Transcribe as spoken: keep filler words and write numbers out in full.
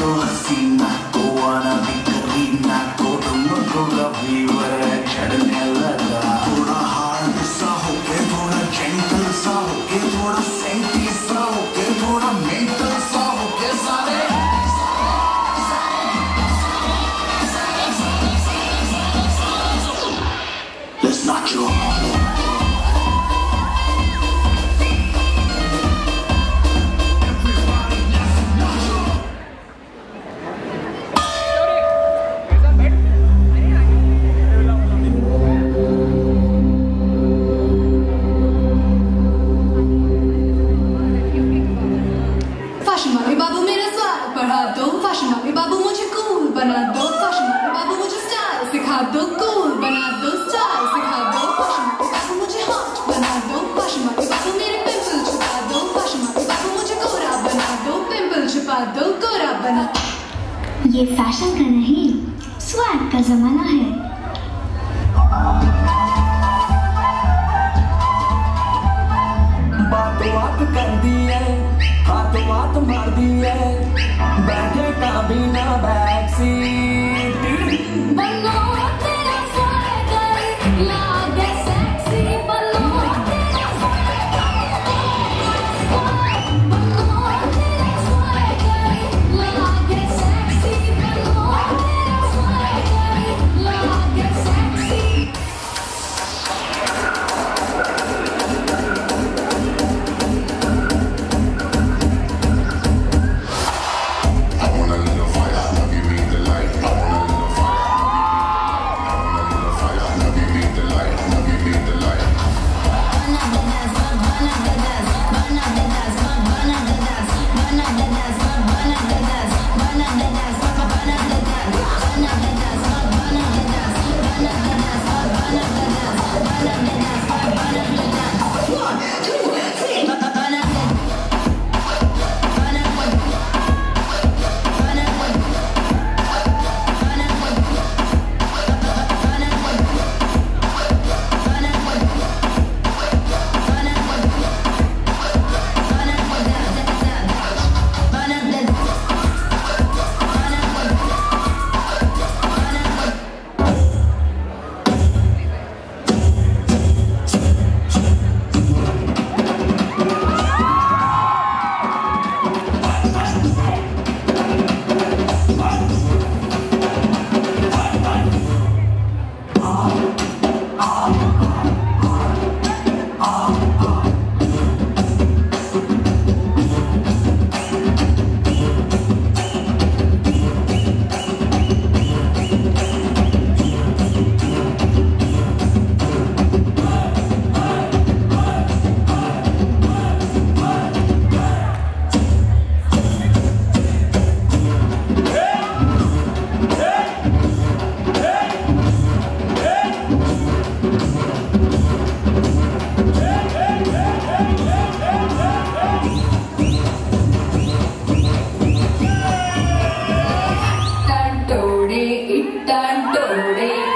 तो हसीना को आना भी करीना को तुमको कभी वह चढ़ने लगा। थोड़ा हार्ड सा होके थोड़ा जेंटल सा होके थोड़ा सेंटी सा होके थोड़ा मेंटल सा होके सारे Let's knock you off. बना दो फैशन वाले बाबू मुझे स्टाइल सिखा दो कूल बना दो स्टाइल सिखा दो फैशन वाले बाबू मुझे हॉट बना दो फैशन वाले बाबू मेरे पिंपल छुपा दो फैशन वाले बाबू मुझे गोरा बना दो पिंपल छुपा दो गोरा बना। ये फैशन का नहीं स्वैग का जमाना है। बात बात कर दी है हाथ बात मार दी है बैठे काबीना बैक सीट बनो तेरा स्वागर लागे सेक्सी बनो तेरा स्वागर बनो तेरा स्वागर लागे सेक्सी बनो तेरा स्वागर लागे सेक्सी। Tantoori, it tantoori.